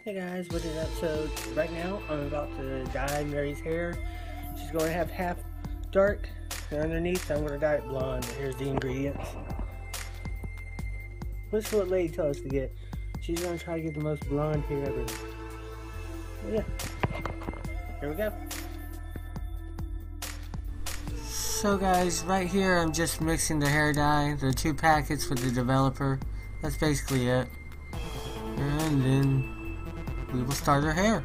Hey guys, what is up? So right now I'm about to dye Mary's hair. She's going to have half dark, and underneath I'm going to dye it blonde. Here's the ingredients. What's what lady told us to get? She's going to try to get the most blonde hair ever. Yeah. Here we go. So guys, right here I'm just mixing the hair dye, the 2 packets for the developer. That's basically it. And then we will start her hair.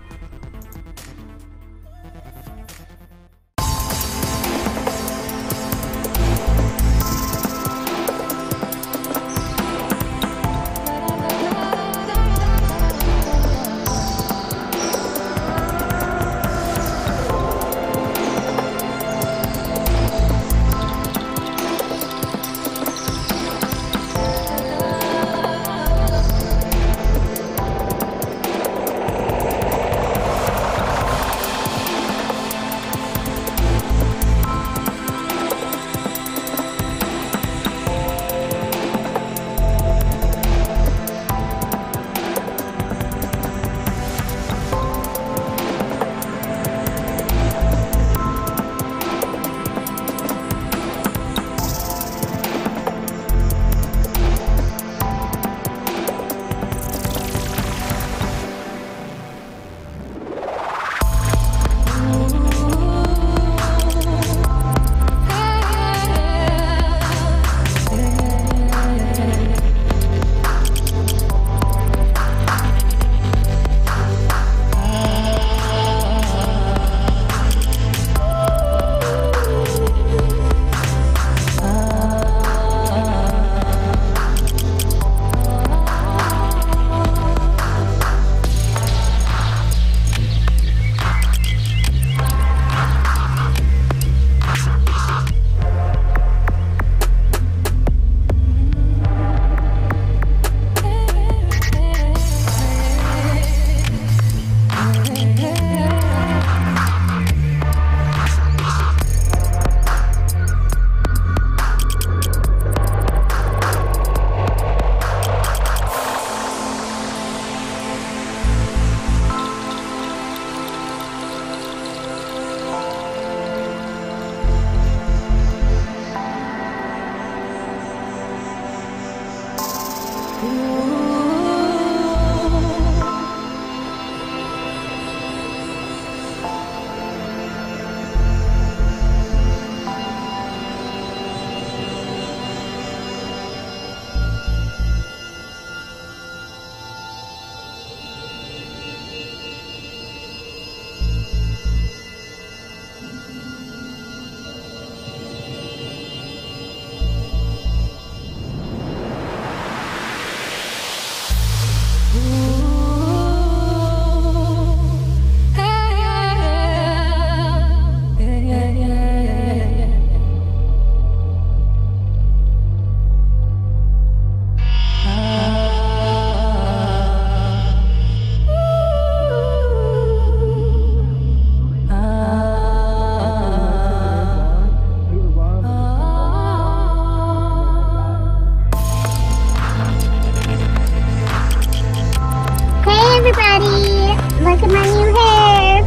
Look at my new hair.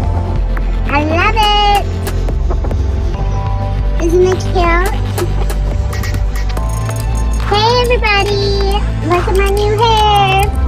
I love it. Isn't it cute? Hey everybody, look at my new hair.